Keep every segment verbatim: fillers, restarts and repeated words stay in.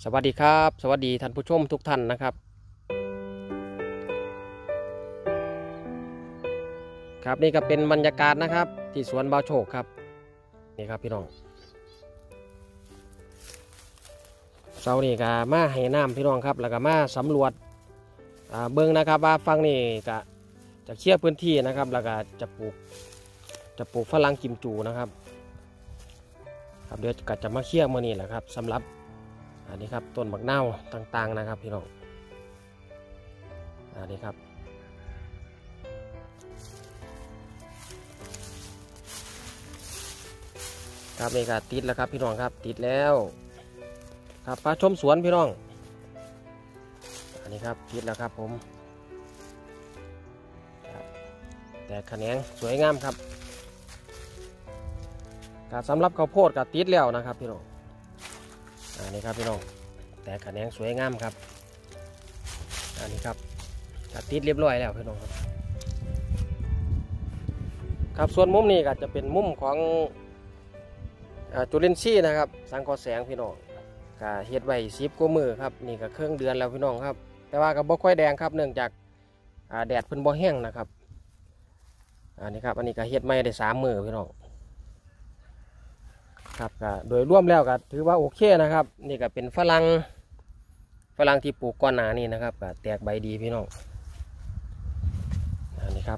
สวัสดีครับสวัสดีท่านผู้ชมทุกท่านนะครับครับนี่ก็เป็นบรรยากาศนะครับที่สวนบ่าวโชคครับนี่ครับพี่น้องเสาร์นี้ก็มาให้น้ำพี่น้องครับแล้วก็มาสำรวจเบิ้งนะครับว่าฟังนี่ก็จะเคลียร์พื้นที่นะครับแล้วก็จะปลูกจะปลูกฝรั่งกิมจูนะครับครับเดี๋ยวก็จะมาเคลียร์มื้อนี้แหละครับสำหรับอันนี้ครับต้นบักนาวต่างๆนะครับพี่น้องอันนี้ครับครับนี่ก็ติดแล้วครับพี่น้องครับติดแล้วครับพาชมสวนพี่น้องอันนี้ครับติดแล้วครับผมแต่แขนงสวยงามครับการสำหรับข้าวโพดก็ติดแล้วนะครับพี่น้องอันนี้ครับพี่น้องแต่แขนงสวยงามครับอันนี้ครับก็ติดเรียบร้อยแล้วพี่น้องครับครับส่วนมุมนี้ก็จะเป็นมุมของจุลินทรีย์นะครับสังเคราะห์แสงพี่น้องก็เฮ็ดไว้สิบกว่ามือครับนี่ก็เครื่องเดือนแล้วพี่น้องครับแต่ว่าก็บ่ค่อยแดงครับเนื่องจากแดดเพิ่นบ่แห้งนะครับอันนี้ครับอันนี้ก็เฮ็ดไม่ได้สามมือพี่น้องครับก็โดยรวมแล้วก็ถือว่าโอเคนะครับนี่ก็เป็นฝรั่งฝรั่งที่ปลูกก่อนหน้านี้นะครับก็แตกใบดีพี่น้องอันนี้ครับ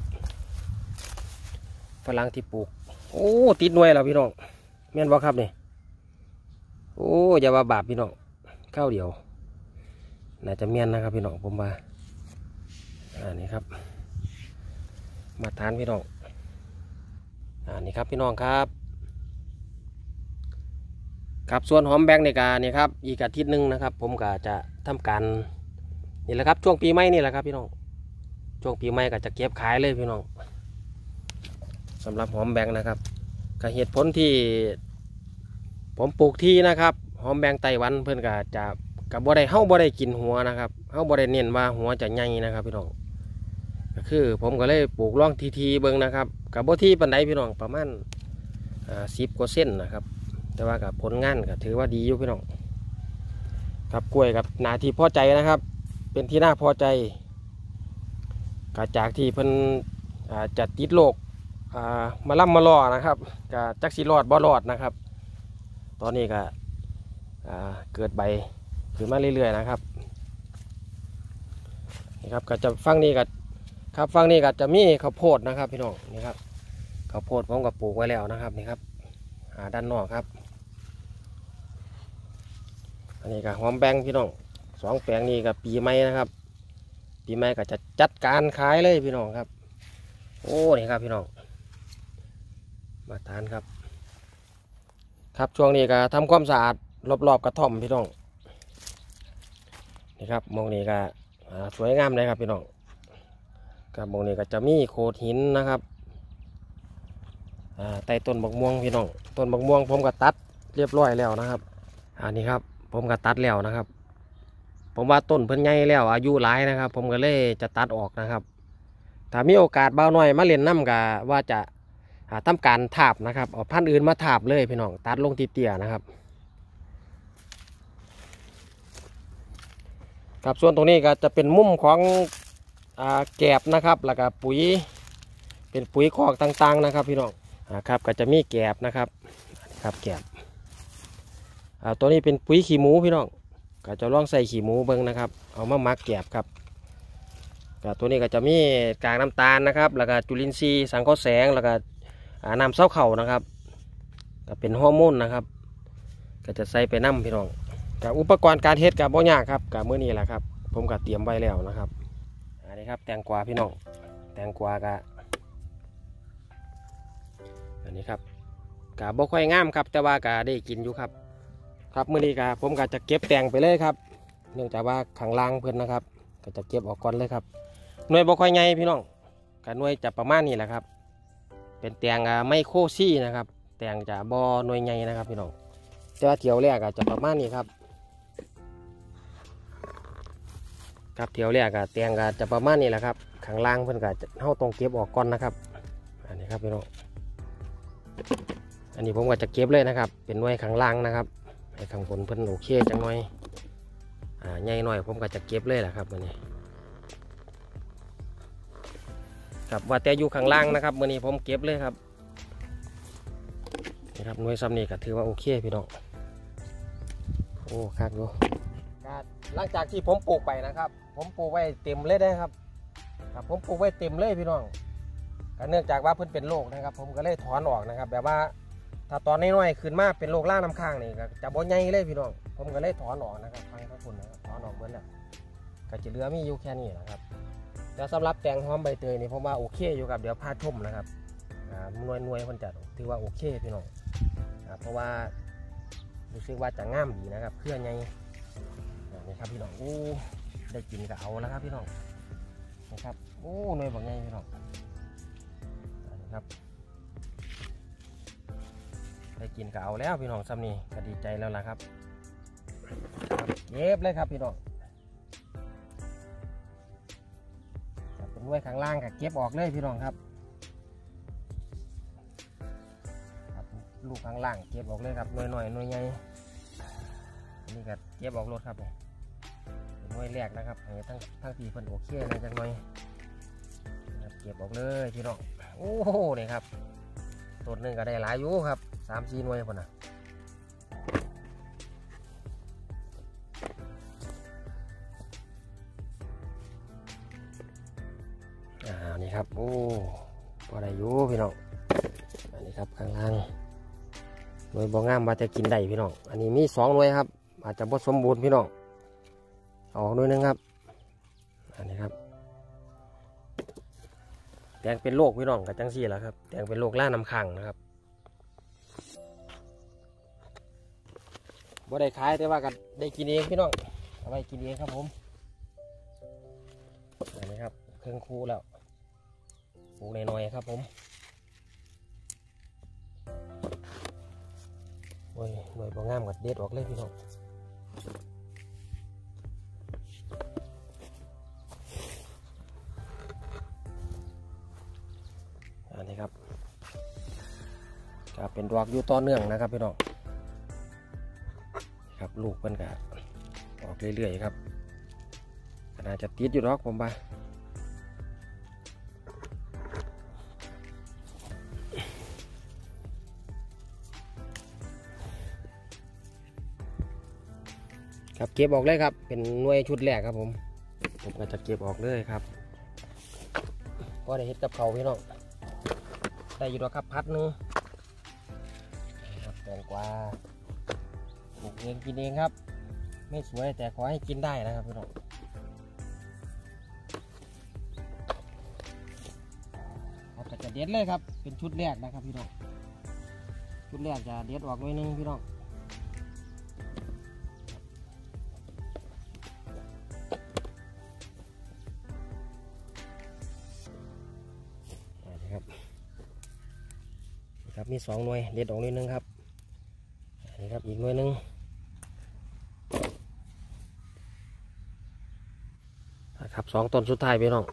ฝรั่งที่ปลูกโอ้ติดหน่วยแล้วพี่น้องแม่นบ่ครับนี่โอ้อย่าว่าบาปพี่น้องข้าวเดียวน่าจะแม่นนะครับพี่น้องผมว่าอันนี้ครับมาทานพี่น้องอันนี้ครับพี่น้องครับครับส่วนหอมแบงในการนี่ครับอีกอาทิตย์หนึ่งนะครับผมก็จะทำการนี่แหละครับช่วงปีใหม่นี่แหละครับพี่น้องช่วงปีใหม่ก็จะเก็บขายเลยพี่น้องสำหรับหอมแบงนะครับก็เหตุผลที่ผมปลูกที่นะครับหอมแบงไต้หวันเพื่อนก็จะกับบ่ได้เฮ้าบ่ได้กินหัวนะครับเฮ้าบ่ได้เน้นว่าหัวจะใหญ่นะครับพี่น้องก็คือผมก็เลยปลูกร่องทีทีเบิ้งนะครับกับบ่ที่ปันไดพี่น้องประมาณสิบกว่าเส้นนะครับแต่ว่ากับผลงานก็ถือว่าดีอยู่พี่น้องกับกล้วยกับนาที่พอใจนะครับเป็นที่น่าพอใจก็จากที่เพิ่นจัดติดโรคมาล่ำมาล่อนะครับก็จักสิรอดบ่รอดนะครับตอนนี้ก็เกิดใบขึ้นมาเรื่อยๆนะครับนี่ครับก็จะฟังนี้ก็ครับฟังนี้ก็จะมีข้าวโพดนะครับพี่น้องนี่ครับข้าวโพดผมก็ปลูกไว้แล้วนะครับนี่ครับด้านนอกครับอันนี้ก็หอมแบงพี่น้องสองแปลงนี้กับปีใหม่นะครับปีใหม่ก็จะจัดการขายเลยพี่น้องครับโอ้นี่ครับพี่น้องมาทานครับครับช่วงนี้ก็ทำความสะอาดรอบๆกระท่อมพี่น้องนี่ครับมองนี้ก็สวยงามเลยครับพี่น้องครับมองนี้ก็จะมีโขดหินนะครับใต้ต้นบักม่วงพี่น้องต้นบักม่วงผมก็ตัดเรียบร้อยแล้วนะครับอันนี้ครับผมก็ตัดแล้วนะครับผมว่าต้นเพิ่นใหญ่แล้วอายุหลายนะครับผมก็เลยจะตัดออกนะครับถ้ามีโอกาสบ่าวน้อยมาเล่นน้ำก็ว่าจะทำการถาบนะครับเอาพันธุ์อื่นมาถาบเลยพี่น้องตัดลงเตี้ยๆนะครับครับส่วนตรงนี้ก็จะเป็นมุมของแกบนะครับแล้วก็ปุ๋ยเป็นปุ๋ยคอกต่างๆนะครับพี่น้องครับก็จะมีแกบนะครับครับแกบตัวนี้เป็นปุ๋ยขี้หมูพี่น้องก็จะลองใส่ขี้หมูเบิ้งนะครับเอามาหมักแกบครับตัวนี้ก็จะมีกากน้ำตาลนะครับแล้วก็จุลินทรีย์สังเคราะห์แสงแล้วก็น้ำเส้าเข่านะครับก็เป็นฮอร์โมนนะครับก็จะใส่ไปน้ำพี่น้องกับอุปกรณ์การเฮ็ดกับบ่ยากครับกับมื้อนี้แหละครับผมก็เตรียมไว้แล้วนะครับอันนี้ครับแตงกวาพี่น้องแตงกวากะอันนี้ครับกะบ่ค่อยงามครับแต่ว่ากะได้กินอยู่ครับครับมื้อนี้กะผมก็จะเก็บแตงไปเลยครับเนื่องจากว่าข้างล่างเพิ่นนะครับก็จะเก็บออกก่อนเลยครับหน่วยบ่ค่อยใหญ่พี่น้องกะหน่วยจะประมาณนี้แหละครับเป็นแตงไมโครซี่นะครับแตงจะบ่หน่วยใหญ่นะครับพี่น้องแต่ว่าเที่ยวแรกจะประมาณนี้ครับครับเที่ยวแรกก็แตงก็จะประมาณนี้แหละครับข้างล่างเพิ่นก็จะเฮาต้องเก็บออกก่อนนะครับอันนี้ครับพี่น้องอันนี้ผมก็จะเก็บเลยนะครับเป็นหน่วยข้างล่างนะครับไอ้ข้างบนเพิ่นโอเคจังหน่อยอ่าใหญ่หน่อยผมก็จะเก็บเลยแหละครับมื้อนี้ครับว่าแต่อยู่ข้างล่างนะครับมื้อนี้ผมเก็บเลยครับนี่ครับหน่วยซ้ำนี่ก็ถือว่าโอเคพี่น้องโอ้คักอยู่หลังจากที่ผมปลูกไปนะครับผมปลูกไว้เต็มเลยนะครับครับผมปลูกไว้เต็มเลยพี่น้องก็เนื่องจากว่าเพิ่นเป็นโรคนะครับผมก็เลยถอนออกนะครับแบบว่าถ้าตอนน้อยๆขึ้นมาเป็นโรคล่าน้ำค้างนี่ก็จะบ่ใหญ่เลยพี่น้องผมก็เลยถอนออกนะครับฟังข้างคุณนะครับถอนออกเบิดแล้วก็จะเหลือมีอยู่แค่นี้นะครับแล้วสำหรับแตงหอมใบเตยนี่ผมว่าโอเคอยู่ครับเดี๋ยวพาชมนะครับหน่วยหน่วยมันจะถือว่าโอเคพี่น้องเพราะว่ารู้สึกว่าจะง่ามดีนะครับเครื่องใหญ่นี่ครับพี่น้องโอ้ได้กินก็เอาแล้วครับพี่น้องนะครับโอ้หน่วยบางใหญ่พี่น้องนะครับได้กินก็เอาแล้วพี่น้องซ้ำนี่ก็ดีใจแล้วล่ะครับเย็บเลยครับพี่น้องเป็นหน่วยข้างล่างก็เก็บออกเลยพี่น้องครับลูกข้างล่างเก็บออกเลยครับหน่วยหน่อยหน่วยใหญ่นี่ก็เก็บออกรถครับเป็นหน่วยแรกนะครับทั้งทั้งทีเพิ่นโอเคนะจังหน่อยเก็บออกเลยพี่น้องโอ้โหนี่ครับต้นหนึ่งก็ได้หลายอยู่ครับสามสี่หน่วยคนน่ะอ่านี่ครับโอ้พอได้อยู่พี่น้องอันนี้ครับข้างล่างหน่วยบ่งามมาจะกินได้พี่น้องอันนี้มีสองหน่วยครับอาจจะบ่สมบูรณ์พี่น้องออกหน่วยนึงครับอันนี้ครับแตงเป็นโรคพี่น้องกับจังซี่แหละครับแตงเป็นโรคล่าน้ำค้างนะครับบ่ได้ขายแต่ว่าก็ได้กินเองพี่น้องเอาไว้กินเองครับผมอันนี้ครับเครื่องคูแล้วปลูกหน่อยๆครับผมโอ้ยหน่วยบ่งามกับเด็ดออกเลยพี่น้องอันนี้ครับก็เป็นดอกอยู่ต่อเนื่องนะครับพี่น้องครับลูกมันก็ออกเรื่อยๆครับน่าจะติดอยู่ดอกผมบ้าครับเก็บออกเลยครับเป็นหน่วยชุดแรกครับผมผมก็จะเก็บออกเลยครับก็ได้เห็ดกับเขาพี่น้องได้อยู่ดอกครับพัดนึงแตงกวาปลูกเองกินเองครับไม่สวยแต่ขอให้กินได้นะครับพี่น้องครับก็จะเด็ดเลยครับเป็นชุดแรกนะครับพี่น้องชุดแรกจะเด็ดออกหน่อยนึงพี่น้องครับมีสองหน่วยเด็ดออกนิดนึงครับนี่ครับอีกหน่วยนึงครับสองต้นสุดท้ายพี่น้อง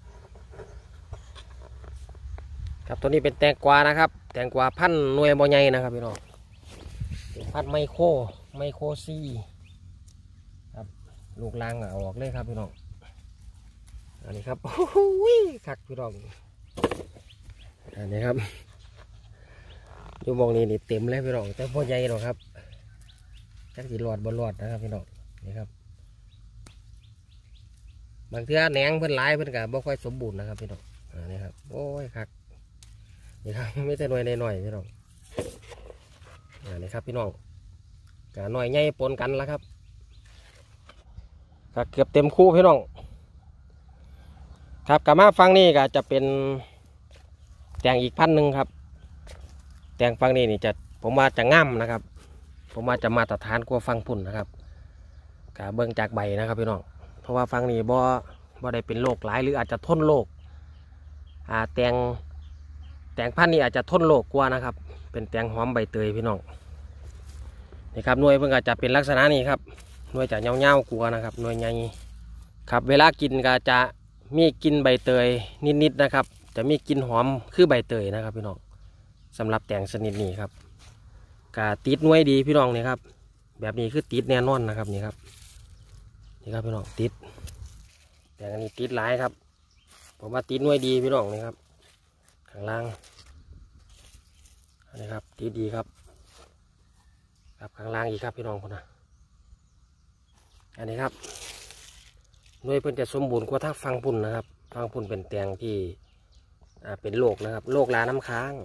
ครับตัวนี้เป็นแตงกวานะครับแตงกวาพันธุ์หน่วยบ่ใหญ่นะครับพี่น้องเป็นพันธุ์ไมโครไมโครซีครับลูกลางเอาออกเลยครับพี่น้องอันนี้ครับโอ้ยคักพี่น้องอันนี้ครับดูมองนี่นี่เต็มเลยพี่น้องแต่พ่อใหญ่หรอกครับจักสีหลอดบนหลอดนะครับพี่น้องนี่ครับบางเทื่อแหนงเพิ่นหลายเพิ่นก็บ่ค่อยสมบูรณ์นะครับพี่น้องอันนี้ครับโอ้ยคักนี่ครับไม่แต่หน่วยหน่อยพี่น้องอันนี้ครับพี่น้องกะหน่อยใหญ่ปนกันแล้วครับก็เกือบเต็มคู่พี่น้องครับกะมาฟังนี่ก็จะเป็นแตงอีกพันหนึ่งครับแตงฟังนี่นี่จะผมว่าจะง่ำนะครับผมว่าจะมาตรฐานกว่าฟังพุ่นนะครับกะเบิ่งจากใบนะครับพี่น้องเพราะว่าฟังนี่บ่บ่ได้เป็นโรคหลายหรืออาจจะทนโรคอ่าแตงแตงพันธุ์นี่อาจจะทนโรคกว่านะครับเป็นแตงหอมใบเตยพี่น้องนี่ครับหน่วยเพิ่งอาจจะเป็นลักษณะนี้ครับหน่วยจะเงาๆกลัวนะครับหน่วยใหญ่ครับเวลากินก็จะมีกลิ่นใบเตยนิดๆนะครับจะมีกลิ่นหอมคือใบเตยนะครับพี่น้องสำหรับแตงชนิดนี้ครับกาติดหน่วยดีพี่น้องนี่ครับแบบนี้คือติดแน่นอนนะครับนี่ครับนี่ครับพี่น้องติดแต่อันนี้ติดหลายครับผมว่าติดหน่วยดีพี่น้องนี่ครับข้างล่างอันนี้ครับติดดีครับครับข้างล่างอีกครับพี่น้องคนนะอันนี้ครับหน่วยเพิ่นจะสมบูรณ์กว่าทางฟังปุ่นนะครับฟังปุ่นเป็นแตงที่อ่าเป็นโรคนะครับโรคลาน้ำค้าง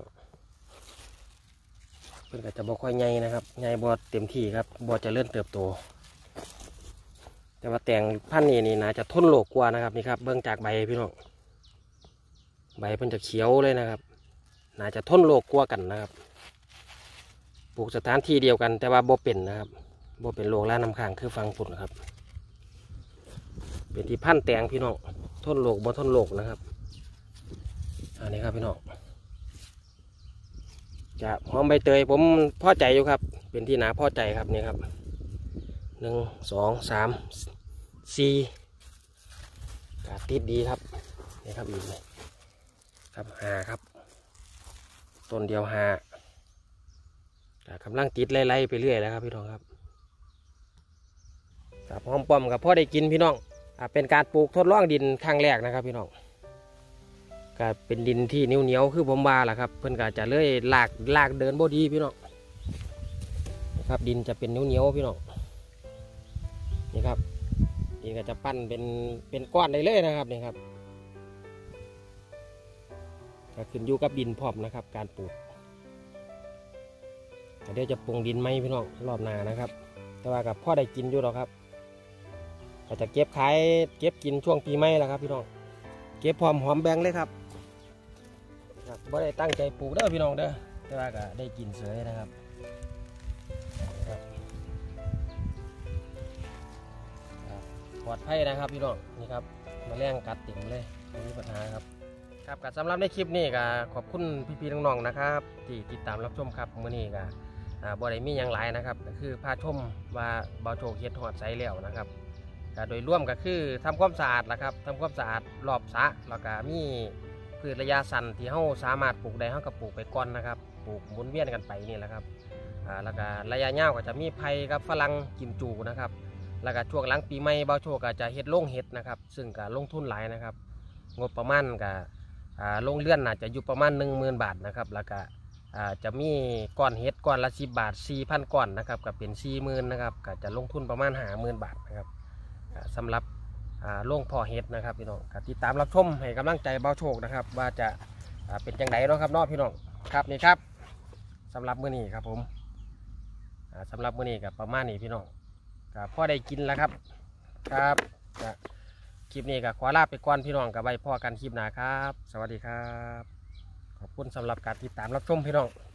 เพิ่นก็จะบ่ค่อยใหญ่นะครับใหญ่บ่เต็มที่ครับบ่จะเริ่มเติบโตแต่ว่าแตงพันธุ์นี้นี่น่าจะทนโรคกว่านะครับนี่ครับเบื้องจากใบพี่น้องใบเพิ่นจะเขียวเลยนะครับน่าจะทนโรคกว่ากันนะครับปลูกสถานที่เดียวกันแต่ว่าบ่เป็นนะครับบ่เป็นโรคลาน้ำค้างคือฟังปุ่นนะครับเป็นที่พันธุ์แตงพี่น้องทนโรคบ่ทนโรคนะครับอันนี้ครับพี่น้องจะหอมใบเตยผมพอใจอยู่ครับเป็นที่น่าพอใจครับนี่ครับหนึ่งสองสามสี่กาดติดดีครับนี่ครับอีกครับหาครับต้นเดียวหากำลังติดไล่ๆไปเรื่อยแล้วครับพี่น้องครับครับหอมป้อมกับพ่อได้กินพี่น้องเป็นการปลูกทดลองดินครั้งแรกนะครับพี่น้องก็เป็นดินที่เหนียวๆคือผมว่าแหละครับเพื่อนก็จะเลื่อยลากลากเดินบ่ดีพี่น้องนะครับดินจะเป็นเหนียวๆพี่น้องนี่ครับดินก็จะปั้นเป็นเป็นก้อนได้เลยนะครับนี่ครับก็ขึ้นอยู่กับดินพร้อมนะครับการปลูกเดี๋ยวจะปรุงดินไหมพี่น้องรอบหน้านะครับแต่ว่ากับพ่อได้กินอยู่หรอกครับก็จะเก็บขายเก็บกินช่วงปีใหม่แล้วครับพี่น้องเก็บพร้อมหอมแบงเลยครับไม่ได้ตั้งใจปลูกเด้อพี่น้องเด้อแต่ว่าก็ได้กินเสยนะครับปลอดภัยนะครับพี่น้องนี่ครับมาแรงกัดติ่มเลยไม่มีปัญหาครับครับกับสำหรับในคลิปนี้ก็ขอบคุณพี่ๆน้องๆนะครับที่ติดตามรับชมครับมื้อนี้ก็บ่ได้มีอย่างไรนะครับก็คือพาชมว่าบ่าวโชคเฮ็ดหอดใสแล้วนะครับก็โดยร่วมก็คือทำความสะอาดนะครับทำความสะอาดรอบสระแล้วก็มีพืชระยะสั้นที่เราสามารถปลูกได้เราก็ปลูกไปก่อนนะครับปลูกหมุนเวียนกันไปนี่แหละครับอ่าแล้วก็ระยะยาวก็จะมีไผ่กับฝรั่งกิมจูนะครับแล้วก็ช่วงหลังปีใหม่บ่าวโชคก็จะเฮ็ดโรงเห็ดนะครับซึ่งก็ลงทุนหลายนะครับงบประมาณก็อ่าโรงเรือนน่าจะอยู่ประมาณหนึ่งหมื่นบาทนะครับแล้วก็อ่าจะมีก้อนเห็ดก้อนละสิบบาทสี่พันก้อนนะครับก็เป็นสี่หมื่นนะครับก็จะลงทุนประมาณห้าหมื่นบาทนะครับสำหรับโรงเพาะเห็ดนะครับพี่น้องติดตามรับชมให้กำลังใจบ่าวโชคนะครับว่าจะเป็นจังไดเนาะครับน้องพี่น้องครับนี่ครับสำหรับมื้อนี้ครับผมสำหรับมื้อนี้กับประมาณนี้พี่น้องกับพ่อได้กินแล้วครับครับคลิปนี้กับขอลาไปก่อนพี่น้องกับไว้พ่อกันคลิปหน้าครับสวัสดีครับขอบคุณสำหรับการติดตามรับชมพี่น้อง